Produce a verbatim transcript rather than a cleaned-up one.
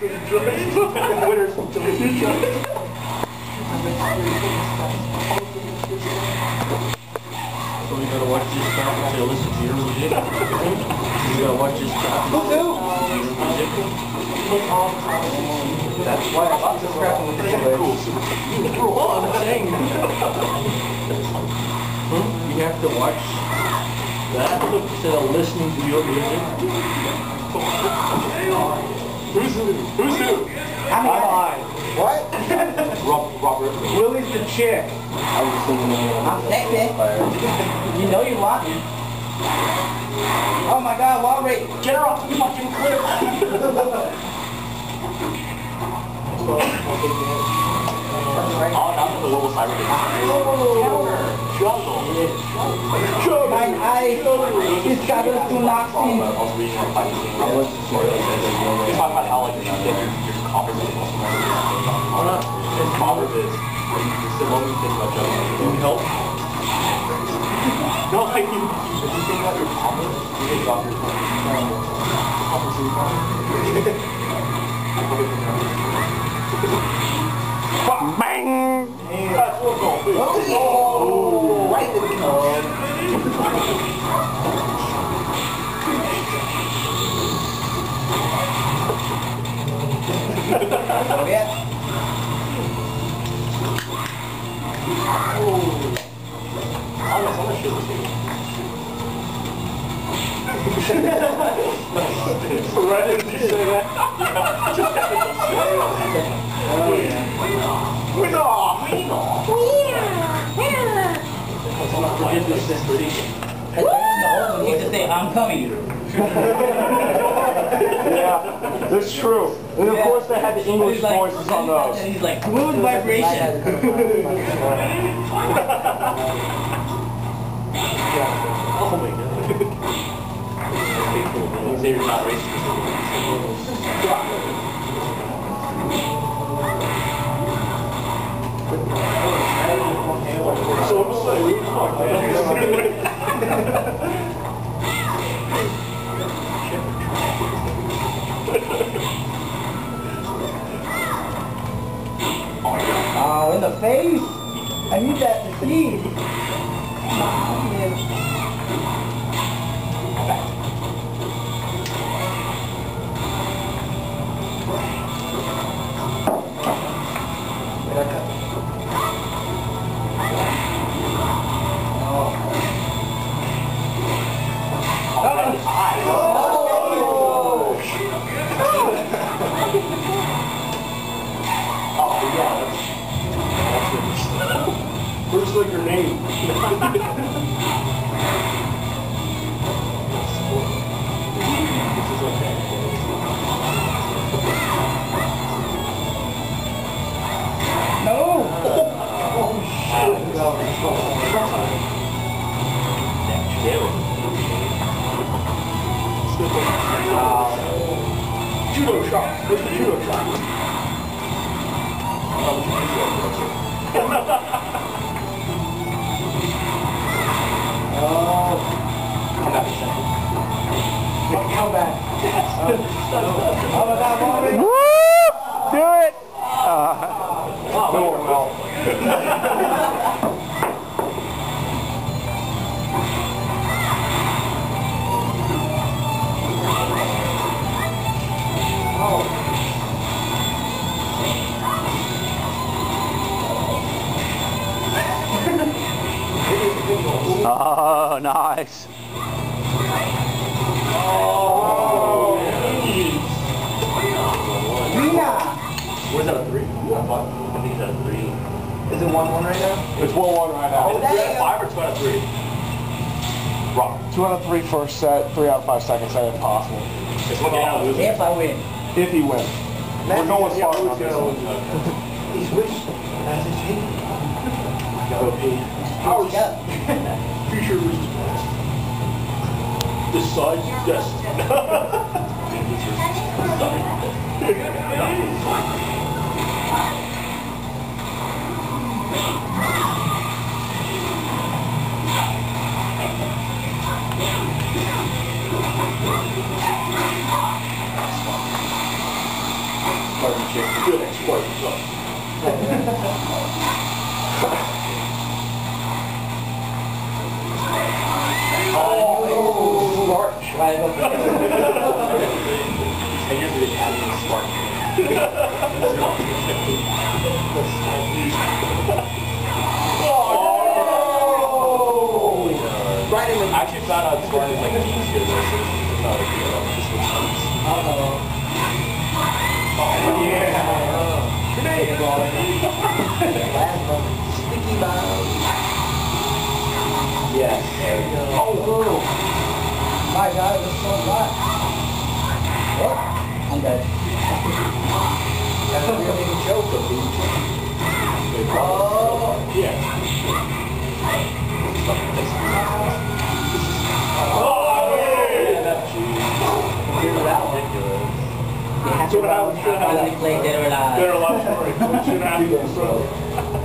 Winners. So we gotta watch this stuff until listen to your music. We gotta watch this stuff until listen to your music. That's why I bought this crap in the first place. Cool. I'm saying. You have to watch that instead of listening to your music. Who's who? Who's who? I'm I. What? Rob, Robert. Willie's the chick. I was thinking I'm sexy. You know you want me. Oh my god, wall rate. Get her off the fucking cliff. Oh, that's the little cyber thing. Shuttle. My eye is got us to knock in. I was reading a fighting scene. I was just talking about how like your coffers is his father is. It's the moment you think about Joe. Can you help? No, like you. If you think about your coffers, you think about your coffers. Bang! That's what's going on. Oh, right in the cone. Yeah. Oh. I'm gonna shoot this thing. Right as you say that. Oh yeah. Winner! Winner! Winner! Forget this history. You just say, I'm coming. Yeah, that's true. And of yeah. course they had the English like, voices on those. And he's like, smooth vibration. Oh my god. Say you're not racist. So I'm saying, Oh, in the face? I need that to see. Looks like your name. This is okay. No! Oh shit. Judo shot. What's the judo shot? Oh. Come back a second. Come back. Oh my god, Bobby. Woo! Do it! Uh, oh, well. Oh, nice. Oh, Nina! Where's that a three? I think it's at a three. Is it one one right now? It's one one right now. Oh, Is it five or two out of three? Wrong. Two out of three first set, three out of five second set if possible. It's one game out losing. If I win. If he wins. We're going far enough. He's rich. That's his team. Go pee. Oh, yeah. Future loses. This side's destined. Partnership. Good at sport. So. Oh, smart. Right up there. And you're the Academy of Smart. Oh! Right in the... I actually found out Smart is like easier than this. It's not a deal. Uh-oh. Oh, yeah. Grenade ball. Last one. Sticky bomb. Yes. There we go. Oh, my God, it was so hot. Oh, I'm dead. That's a real big joke of these. Oh, yeah. Oh, yeah. Here's that one. That's what I was trying to play Dead or Alive. Dead or Alive. Should have happened.